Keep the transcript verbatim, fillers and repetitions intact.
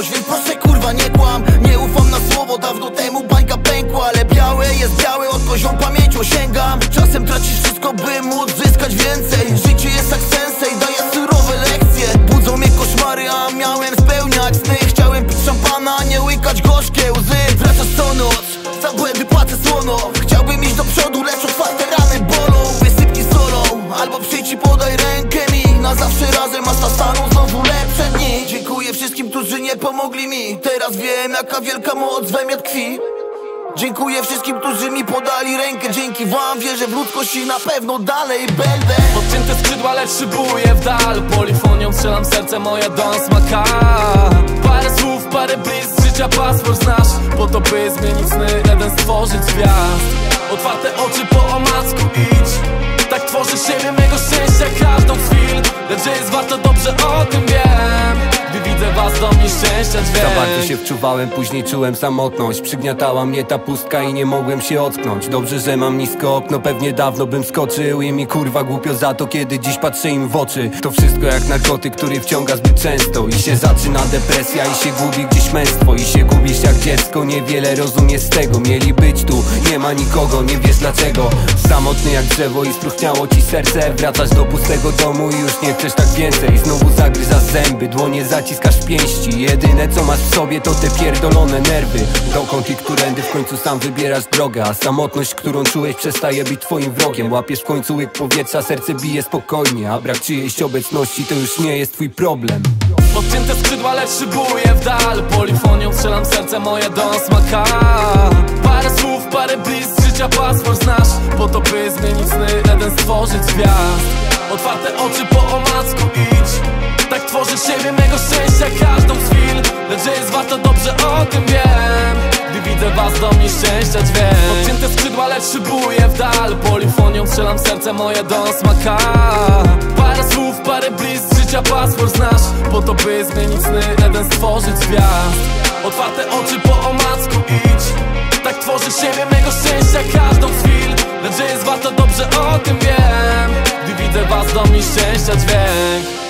coś, więc proszę kurwa nie kłam. Nie ufam na słowo, dawno temu bańka pękła. Ale białe jest białe, od kozią pamięcią sięgam. Czasem tracisz wszystko, by móc zyskać więcej. Życie jest jak sensei, daje surowe lekcje. Budzą mnie koszmary, a miałem spełniać sny. Chciałem pić szampana, a nie łykać gorzkie łzy. Wracasz co noc, za błędy płacę słono. Chciałbym iść do przodu, lecz otwarte rany bolą. Wysypki solą, albo przyjdź i podaj rękę mi. Na zawsze razem, a zastaną znowu lepsze dni. Dziękuję wszystkim, którzy nie pomogli mi. Teraz wiem, jaka wielka moc we mnie tkwi. Dziękuję wszystkim, którzy mi podali rękę. Dzięki wam wierzę w ludzkość i na pewno dalej będę. Podcięte skrzydła, lecz szybuję w dal. Polifonią strzelam serce moje Don smaka. Parę słów, parę bliz, życia paszport znasz. Po to by zmienić sny, jeden stworzyć gwiazd. Otwarte oczy po omacku idź. Tak tworzę siebie, mego szczęścia każdą z chwil. Lecz że jest warto, dobrze o tym wiem. Gdy widzę was, do mnie szczęścia dźwięk. Za bardzo się wczuwałem, później czułem samotność. Przygniatała mnie ta pustka i nie mogłem się ocknąć. Dobrze, że mam nisko okno, pewnie dawno bym skoczył. I mi kurwa głupio za to, kiedy dziś patrzę im w oczy. To wszystko jak narkotyk, który wciąga zbyt często. I się zaczyna depresja, i się gubi gdzieś męstwo. I się gubisz jak dziecko, niewiele rozumiesz z tego. Mieli być tu, nie ma nikogo, nie wiesz dlaczego. Samotny jak drzewo i spróchniało ci serce. Wracasz do pustego domu i już nie chcesz tak więcej. Znowu zagryzasz zęby, dłonie zaciskasz w pięści. Jedyne co masz w sobie to te pierdolone nerwy. Dokąd i którędy w końcu sam wybierasz drogę. A samotność, którą czułeś, przestaje być twoim wrogiem. Łapiesz w końcu łyk powietrza, serce bije spokojnie. A brak czyjejś obecności to już nie jest twój problem. Podcięte skrzydła, lecz szybuję w dal. Polifonią strzelam serce moje Don smaka. Parę słów, parę bliz, życia paszport znasz. Po to by zmienić sny, jeden stworzyć gwiazd. Otwarte oczy po omacku idź. Tak tworzę siebie, mego szczęścia każdą z chwil. Lecz że jest warto, dobrze o tym wiem. Gdy widzę was, do mnie szczęścia dźwięk. Podcięte skrzydła, lecz szybuję w dal. Polifonią strzelam serce moje Don smaka. Parę słów, parę bliz, życia paszport znasz. Po to by zmienić sny, jeden stworzyć gwiazd. Otwarte oczy po omacku idź. Tak tworzę siebie, mego szczęścia każdą z chwil. Lecz że jest warto, dobrze o tym wiem. Gdy widzę was, do mnie szczęścia dźwięk.